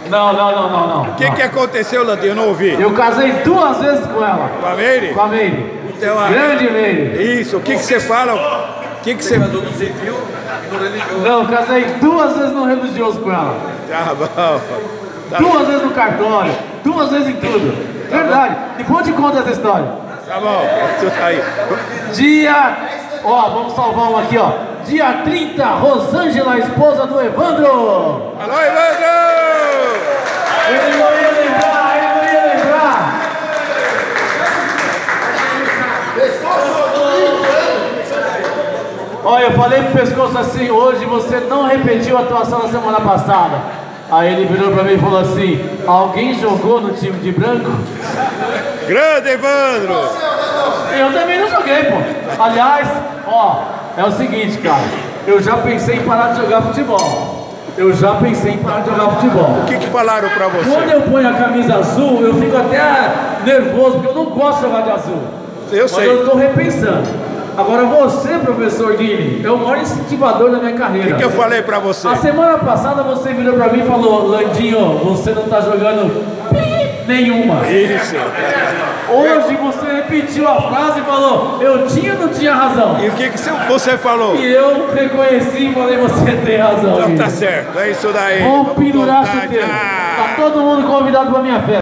Não. O que aconteceu, Landinho? Eu não ouvi. Eu casei 2 vezes com ela. Com a Meire? Com a Meire. Então, Grande Meire. Isso, o que você fala? O que você... Casou no civil e no religioso. Não, casei 2 vezes no religioso com ela. Tá bom. 2 vezes no cartório. 2 vezes em tudo. Verdade. Depois eu te conto essa história. Tá bom, tudo aí. Dia... Ó, vamos salvar um aqui, ó. Dia 30, Rosângela, esposa do Evandro. Alô, Evandro! Ele não ia lembrar. Olha, eu falei pro pescoço assim, hoje você não repetiu a atuação da semana passada. Aí ele virou pra mim e falou assim, alguém jogou no time de branco? Grande Evandro! Eu também não joguei, pô. Aliás, ó, é o seguinte, cara. Eu já pensei em parar de jogar futebol. O que falaram pra você? Quando eu ponho a camisa azul, eu fico até nervoso, porque eu não gosto de jogar de azul. Eu sei. Mas eu tô repensando. Agora você, professor Guilherme, é o maior incentivador da minha carreira. O que eu falei pra você? A semana passada você virou pra mim e falou, Landinho, você não tá jogando nenhuma. Isso. Hoje você repetiu a frase e falou, eu tinha ou não tinha razão? E o que você falou? E eu reconheci e falei, você tem razão. Então tá certo, é isso daí. Vamos pendurar a chuteira. Tá todo mundo convidado pra minha festa.